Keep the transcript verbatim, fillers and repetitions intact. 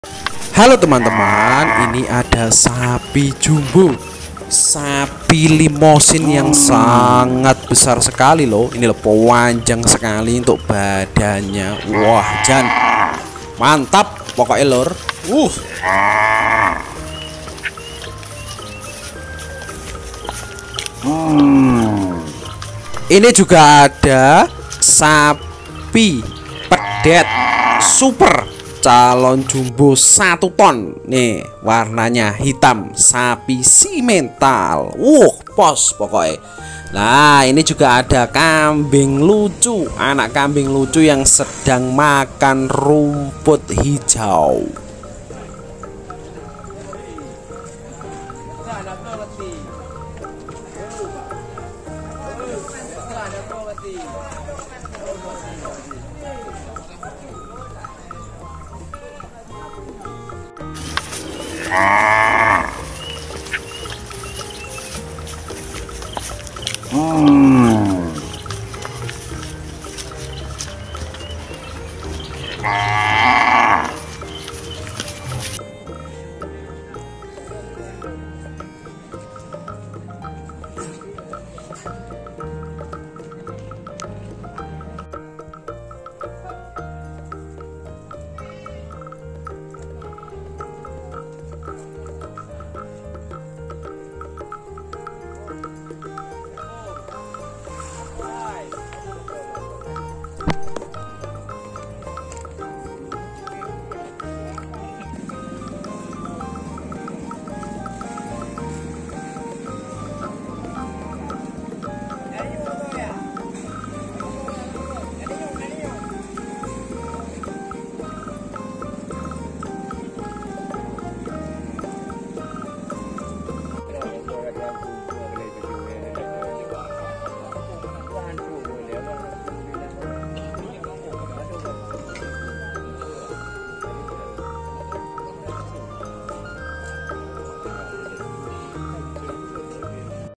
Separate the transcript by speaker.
Speaker 1: Halo teman-teman, ini ada sapi jumbo, sapi limosin yang sangat besar sekali loh. Ini loh, panjang sekali untuk badannya. Wah, Jan, mantap pokoknya lor. Uh. Hmm. Ini juga ada sapi pedet super calon jumbo satu ton. Nih warnanya hitam, sapi simental. Uh, pos pokoknya. Nah ini juga ada kambing lucu, anak kambing lucu yang sedang makan rumput hijau. Ah.